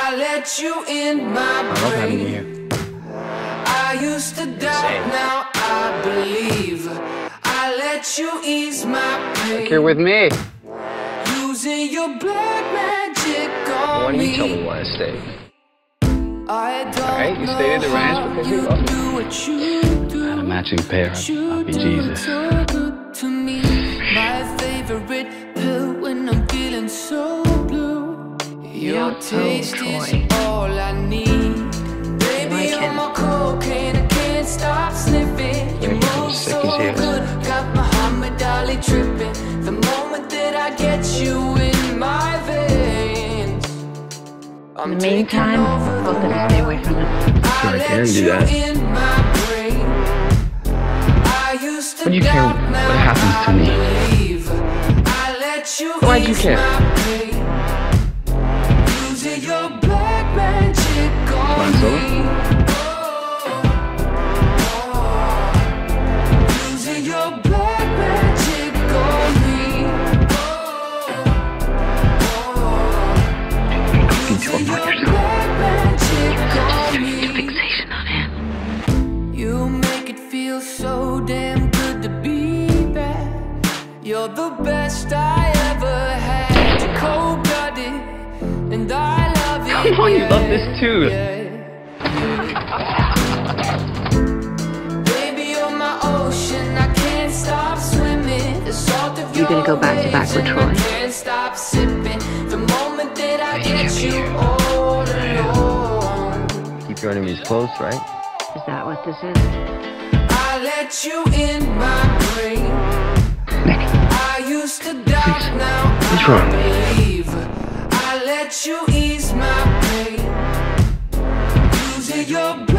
I let you in my brain. I love having you here. I used to doubt, now I believe. I let you ease my pain. Look, you're with me. Using your black magic on Why don't me. you tell me why I stayed? Alright, you stayed at the ranch because you love me. I had a matching pair of RPGs. To me, my favorite pill when I'm feeling so blue. Your taste is all I need. Baby, you're my cocaine, I can't stop sniffing. You move so good, got Muhammad Ali tripping. The moment that I get you in my veins. In the meantime, I'll just stay away from it. Sure, I can do that. What do you care what happens to me? Why do you care? Flying solo? Fixation on him. You make it feel so damn good to be back. You're the best I ever had. You're cold-blooded, and I love it. Come on, you love this too. Baby, you're my ocean. I can't stop swimming. The salt of You gonna go back to back with Troy? Can't stop sipping. The moment that I get you all alone. Keep your enemies close, right? Is that what this is? I let you in my brain. Nick. I used to doubt, now What's I wrong? believe. I let you ease my pain. Using your